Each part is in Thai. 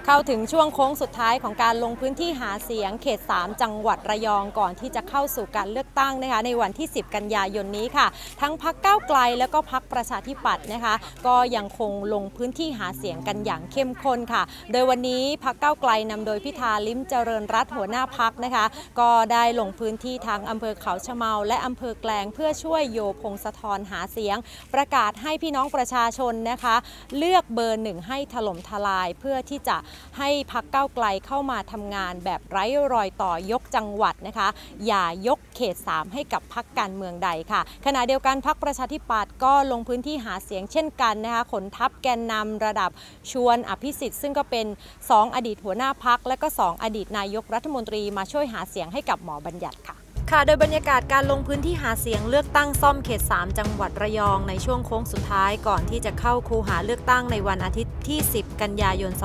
เข้าถึงช่วงโค้งสุดท้ายของการลงพื้นที่หาเสียงเขต 3 จังหวัดระยองก่อนที่จะเข้าสู่การเลือกตั้งนะคะในวันที่ 10 กันยายนนี้ค่ะทั้งพรรคก้าวไกลและก็พรรคประชาธิปัตย์นะคะก็ยังคงลงพื้นที่หาเสียงกันอย่างเข้มข้นค่ะโดยวันนี้พรรคก้าวไกลนำโดยพิธาลิ้มเจริญรัตน์หัวหน้าพรรคนะคะก็ได้ลงพื้นที่ทางอำเภอเขาชะเมาและอำเภอแกลงเพื่อช่วยโยพงศธรหาเสียงประกาศให้พี่น้องประชาชนนะคะเลือกเบอร์ 1ให้ถล่มทลายเพื่อที่จะให้พรรคก้าวไกลเข้ามาทำงานแบบไร้รอยต่อยกจังหวัดนะคะอย่ายกเขต 3ให้กับพรรคการเมืองใดค่ะขณะเดียวกันพรรคประชาธิปัตย์ก็ลงพื้นที่หาเสียงเช่นกันนะคะขนทัพแกนนำระดับชวนอภิสิทธิ์ซึ่งก็เป็น2อดีตหัวหน้าพรรคและก็2อดีตนายกรัฐมนตรีมาช่วยหาเสียงให้กับหมอบัญญัติค่ะโดยบรรยากาศการลงพื้นที่หาเสียงเลือกตั้งซ่อมเขต 3 จังหวัดระยองในช่วงโค้งสุดท้ายก่อนที่จะเข้าคูหาเลือกตั้งในวันอาทิตย์ที่ 10 กันยายน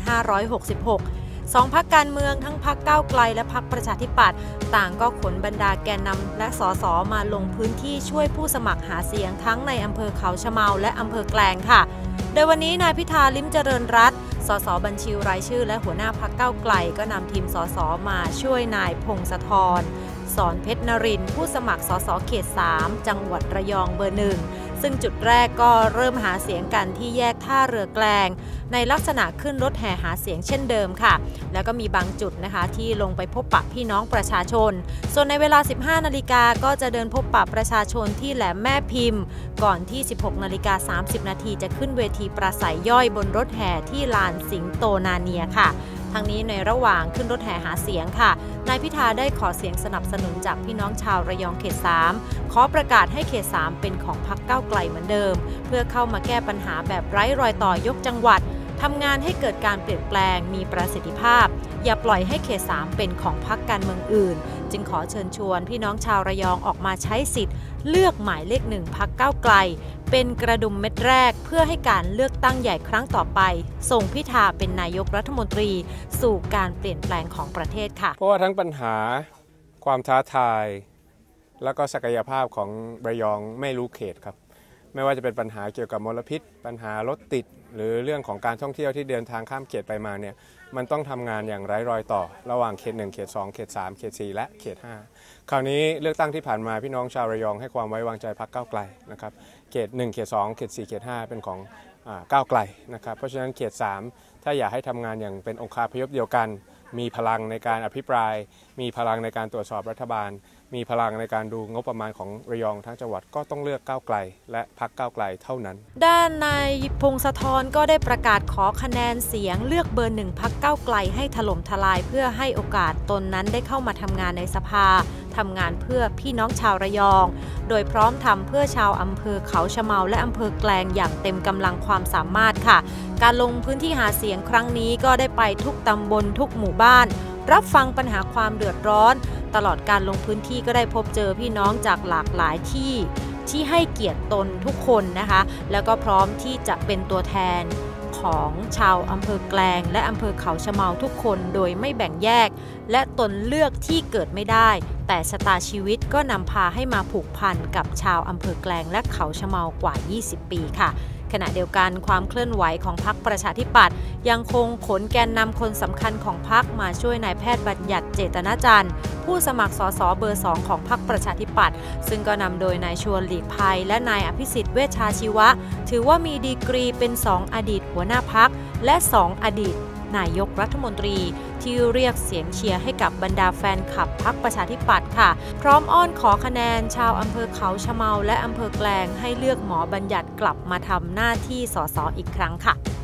2566 2 พรรคการเมืองทั้งพรรคก้าวไกลและพรรคประชาธิปัตย์ต่างก็ขนบรรดาแกนนำและสสมาลงพื้นที่ช่วยผู้สมัครหาเสียงทั้งในอำเภอเขาชะเมาและอำเภอแกลงค่ะโดยวันนี้นายพิธาลิ้มเจริญรัตน์สสบัญชีรายชื่อและหัวหน้าพรรคก้าวไกลก็นำทีมสสมาช่วยนายพงศธรสอนเพชรนรินทร์ผู้สมัครสสเขต 3 จังหวัดระยองเบอร์ 1ซึ่งจุดแรกก็เริ่มหาเสียงกันที่แยกท่าเรือแกลงในลักษณะขึ้นรถแห่หาเสียงเช่นเดิมค่ะแล้วก็มีบางจุดนะคะที่ลงไปพบปะพี่น้องประชาชนส่วนในเวลา 15 นาฬิกาก็จะเดินพบปะประชาชนที่แหลมแม่พิมพ์ก่อนที่ 16 นาฬิกา 30 นาทีจะขึ้นเวทีปราศัยย่อยบนรถแห่ที่ลานสิงโตนาเนียค่ะทั้งนี้ในระหว่างขึ้นรถแห่หาเสียงค่ะนายพิธาได้ขอเสียงสนับสนุนจากพี่น้องชาวระยองเขต 3ขอประกาศให้เขต 3เป็นของพรรคก้าวไกลเหมือนเดิมเพื่อเข้ามาแก้ปัญหาแบบไร้รอยต่อยกจังหวัดทำงานให้เกิดการเปลี่ยนแปลงมีประสิทธิภาพอย่าปล่อยให้เขต 3เป็นของพรรคการเมืองอื่นจึงขอเชิญชวนพี่น้องชาวระยองออกมาใช้สิทธิ์เลือกหมายเลข 1พรรคก้าวไกลเป็นกระดุมเม็ดแรกเพื่อให้การเลือกตั้งใหญ่ครั้งต่อไปส่งพิธาเป็นนายกรัฐมนตรีสู่การเปลี่ยนแปลงของประเทศค่ะเพราะว่าทั้งปัญหาความท้าทายแล้วก็ศักยภาพของระยองไม่รู้เขตครับไม่ว่าจะเป็นปัญหาเกี่ยวกับมลพิษปัญหารถติดหรือเรื่องของการท่องเที่ยวที่เดินทางข้ามเขตไปมาเนี่ยมันต้องทำงานอย่างไร้รอยต่อระหว่างเขต 1 เขต 2 เขต 3 เขต 4 และเขต 5คราวนี้เลือกตั้งที่ผ่านมาพี่น้องชาวระยองให้ความไว้วางใจพรรคก้าวไกลนะครับเขต 1 เขต 2 เขต 4 เขต 5 เป็นของก้าวไกลนะครับเพราะฉะนั้นเขต 3ถ้าอยากให้ทำงานอย่างเป็นองคาพยพเดียวกันมีพลังในการอภิปรายมีพลังในการตรวจสอบรัฐบาลมีพลังในการดูงบประมาณของระยองทั้งจังหวัดก็ต้องเลือกก้าวไกลและพรรคก้าวไกลเท่านั้นด้านนายพงศธรก็ได้ประกาศขอคะแนนเสียงเลือกเบอร์ 1พรรคก้าวไกลให้ถล่มทลายเพื่อให้โอกาสตนนั้นได้เข้ามาทำงานในสภาทำงานเพื่อพี่น้องชาวระยองโดยพร้อมทำเพื่อชาวอำเภอเขาชะเมาและอำเภอแกลงอย่างเต็มกำลังความสามารถค่ะการลงพื้นที่หาเสียงครั้งนี้ก็ได้ไปทุกตำบลทุกหมู่บ้านรับฟังปัญหาความเดือดร้อนตลอดการลงพื้นที่ก็ได้พบเจอพี่น้องจากหลากหลายที่ให้เกียรติตนทุกคนนะคะแล้วก็พร้อมที่จะเป็นตัวแทนของชาวอำเภอแกลงและอำเภอเขาชะเมาทุกคนโดยไม่แบ่งแยกและตนเลือกที่เกิดไม่ได้แต่ชะตาชีวิตก็นำพาให้มาผูกพันกับชาวอำเภอแกลงและเขาชะเมากว่า 20 ปีค่ะขณะเดียวกันความเคลื่อนไหวของพรรคประชาธิปัตย์ยังคงขนแกนนำคนสำคัญของพรรคมาช่วยนายแพทย์บัญญัติเจตนาจันทร์ผู้สมัครสสเบอร์ 2ของพรรคประชาธิปัตย์ซึ่งก็นำโดยนายชวนหลีกภัยและนายอภิสิทธิ์เวชชาชีวะถือว่ามีดีกรีเป็น2อดีตหัวหน้าพรรคและ2อดีตนายกรัฐมนตรีที่เรียกเสียงเชียร์ให้กับบรรดาแฟนคลับพรรคประชาธิปัตย์ค่ะพร้อมอ้อนขอคะแนนชาวอำเภอเขาชะเมาและอำเภอแกลงให้เลือกหมอบัญญัติกลับมาทำหน้าที่สสอีกครั้งค่ะ